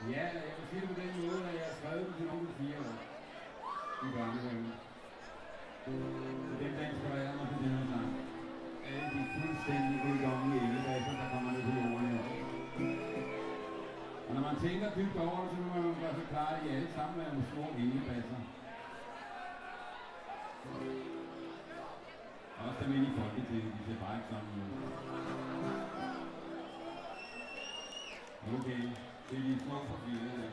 Ja, jeg vil sige det på den måde, at jeg har skrevet den til nogle 4 år i børnehaven. Så dem, der inspirerer mig til den her sang. Alle de fuldstændig guddommelige englepasser, der kommer ned på jorden her. Og når man tænker dybt over det, så må man gøre så klart, at I alle sammen er nogle små englepasser. Også dem inde i Folketinget, de ser bare ikke sådan ud. Okay, det er de små profiler.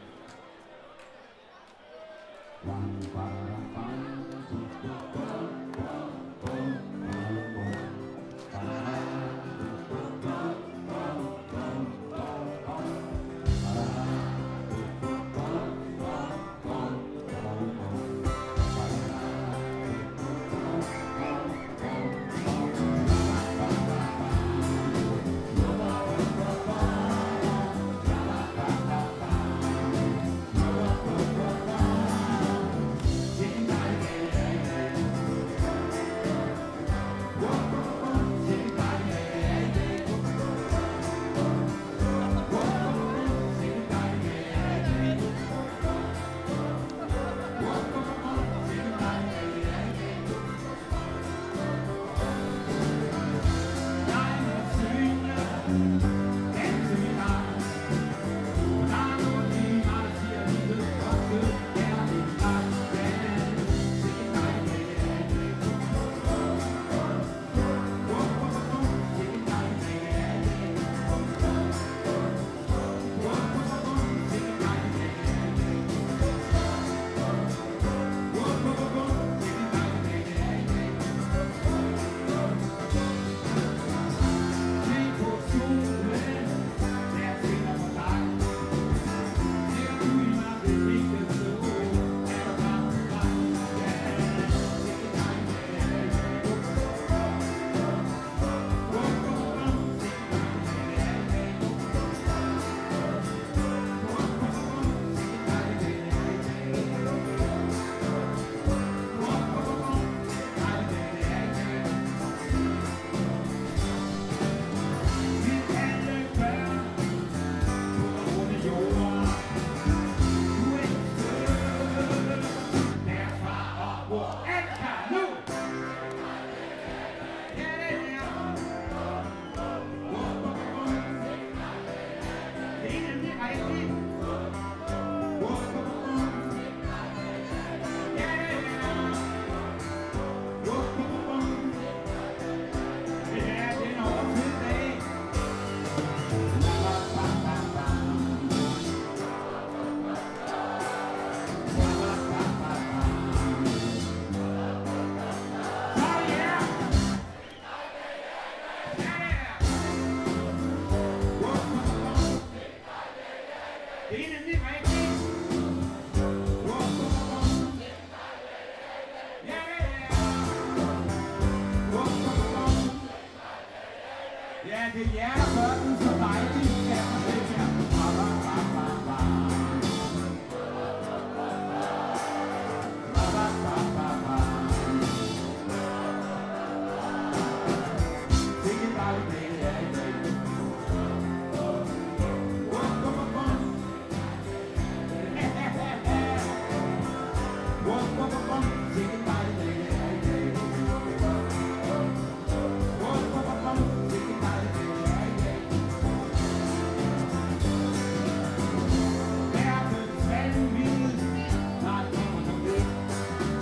Ja, det er jer, der gør den så dejlig.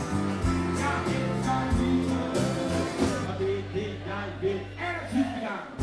Sidste gang.